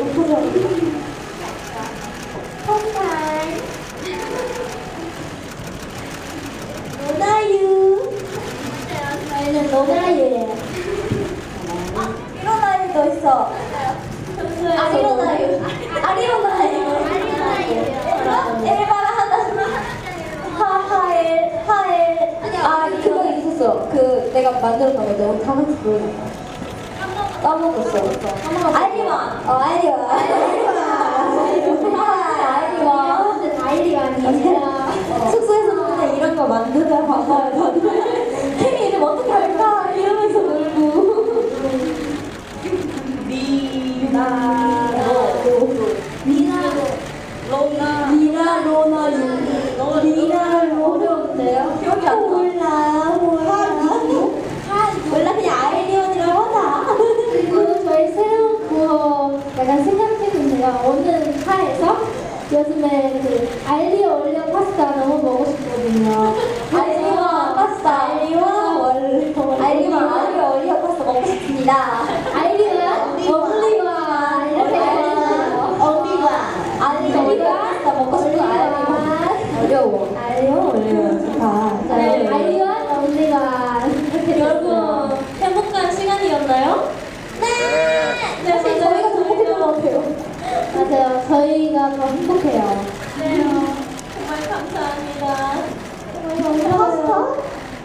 노나유. 저희는 노나유예요. 이로나유도 있어. 아리로나유. 아리로나유. 에바라 하엘. 아, 그거 있었어. 그 내가 만들었던 건데 다 같이 부르는 거. 까먹었어. 아이리완. 아이리완이 숙소에서 맨날 이런 거 만들어 봐봐요. 캠이 이름 어떻게 할까? 이러면서 놀고. 리나로 어려운데요? 기억이 안 나. 몰라 그냥 아이리온이라고 하자. 그리고 저희 새로운 구호 약간 생각해보세요. 오늘 차에서 요즘에 그 알리오 올리오 파스타 너무 먹고 싶거든요. 알리오 파스타. 알리오 올리오 파스타 먹고 싶습니다. 알리오야? 올리와 이렇게 알리오 올리오 파스타 먹고 싶어요. 어려워. 알리오 올리오 좋다. 네, 알리오와 올리와 이렇게 여러분 행복한 시간이었나요? 네. 사실 저희가 더 행복했던 것 같아요. 맞아요. 저희가 더 행복해요. 네. 정말 감사합니다. 파스타?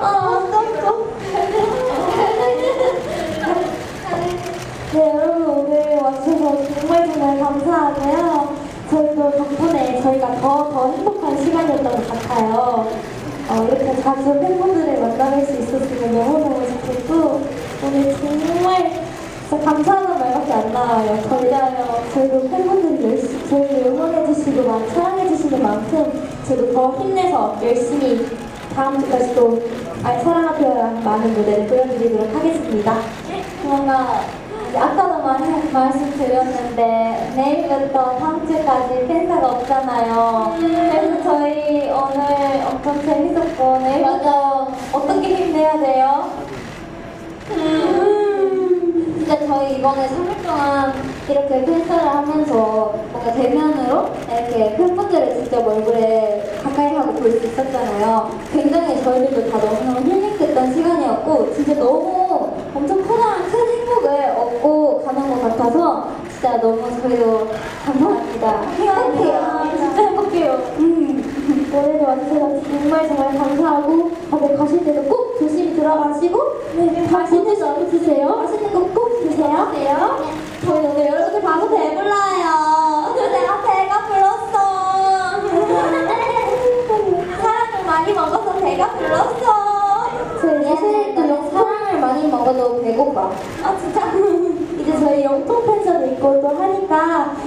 네, 여러분 오늘 와주셔서 정말 감사하고요. 저희도 덕분에 저희가 더 행복한 시간이었던 것 같아요. 이렇게 자주 팬분들을 만나뵐 수 있었으면 너무너무 좋겠고 오늘 정말 진짜 감사하는 말밖에 안 나와요. 저희도 팬분들이 열심히 저희를 응원해주시고 사랑해주시는 만큼 저도 더 힘내서 열심히 다음 주까지 또 사랑하표랑 많은 무대를 보여드리도록 하겠습니다. 뭔가 아까도 말씀드렸는데 내일부터 다음 주까지 팬사가 없잖아요. 그래서 저희 오늘 엄청 재밌었고 내일부터 어떻게 힘내야 돼요? 진짜 저희 이번에 3일 동안 이렇게 팬사를 하면서 뭔가 대면으로 이렇게 팬분들을 직접 얼굴에 가까이 하고 볼 수 있었잖아요. 굉장히 저희들도 다 너무너무 힐링됐던 시간이었고 진짜 너무 엄청 커다란 큰 행복을 얻고 가는 것 같아서 진짜 너무 저희도 감사합니다. 행복해요. 진짜 행복해요. 오늘 와주셔서 정말 감사하고 다들 가실 때도 꼭 조심히 들어가시고 맛있는 거 드세요. 맛있는 거 꼭 드세요. 저희 오늘 여러분들 봐서 배불러요. 내가 배가 불렀어. 사랑을 많이 먹어서 배가 불렀어. 저희 사실 또 사랑을 많이 먹어도 배고파. 아 진짜? 이제 저희 영통 팬사도 있고 또 하니까